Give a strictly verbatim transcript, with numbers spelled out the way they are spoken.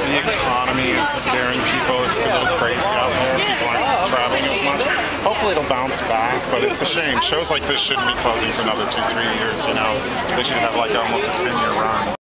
the economy is scaring people. It's a little crazy out there. People aren't traveling as much. Hopefully it'll bounce back, but it's a shame. Shows like this shouldn't be closing for another two, three years, you know. They should have like almost a ten-year run.